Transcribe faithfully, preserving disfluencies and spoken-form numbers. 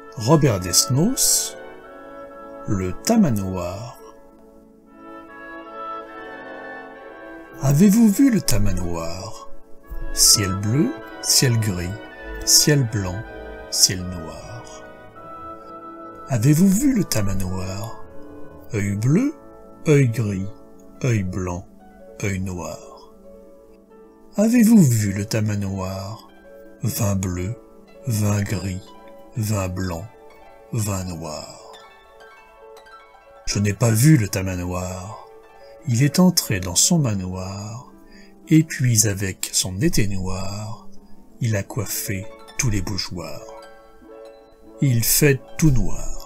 Robert Desnos, le tamanoir. Avez-vous vu le tamanoir? Ciel bleu, ciel gris, ciel blanc, ciel noir. Avez-vous vu le tamanoir? Œil bleu, œil gris, œil blanc, œil noir. Avez-vous vu le tamanoir? Vin bleu, vin gris, vin blanc, vin noir. Je n'ai pas vu le tamanoir. Il est entré dans son manoir, et puis avec son été noir, il a coiffé tous les bougeoirs. Il fait tout noir.